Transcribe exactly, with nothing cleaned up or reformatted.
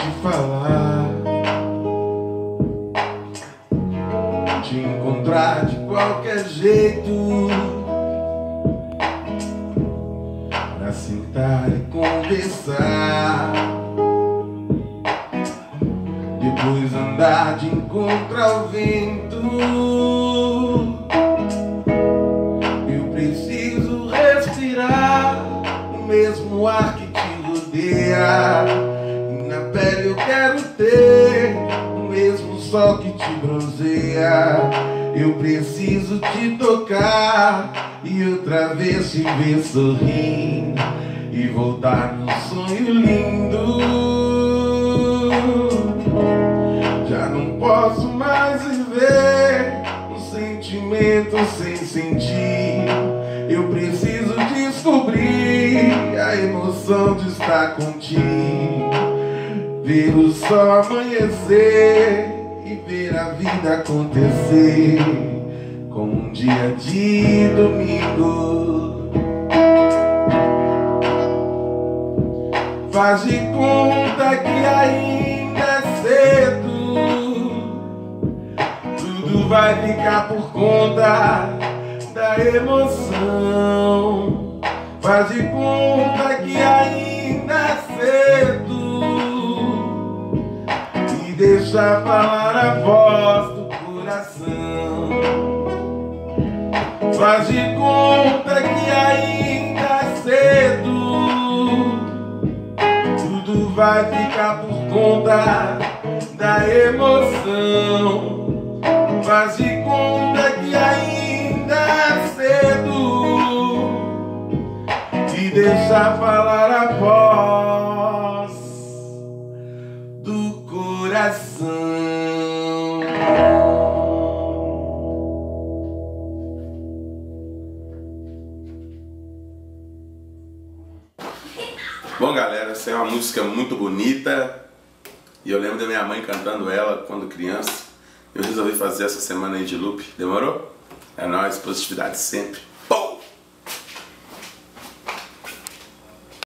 te falar, te encontrar de qualquer jeito, pra sentar e conversar, depois andar de encontro ao vento. Eu preciso respirar o mesmo ar que te rodeia, e na pele eu quero ter o mesmo sol que te bronzeia. Eu preciso te tocar e outra vez te ver sorrindo e voltar num sonho lindo. Já não posso mais viver um sentimento sem sentir. Eu preciso descobrir a emoção de estar contigo, ver o sol amanhecer e ver a vida acontecer como um dia de domingo. Faz de conta que ainda é cedo, tudo vai ficar por conta da emoção. Faz de conta que ainda é cedo e deixa falar a voz do coração. Faz de conta que ainda é cedo, tudo vai ficar por conta da emoção. Faz de conta que ainda é cedo e deixa falar a voz do coração. Bom, galera, essa é uma música muito bonita e eu lembro da minha mãe cantando ela quando criança. Eu resolvi fazer essa semana aí de loop. Demorou? É nóis, positividade sempre.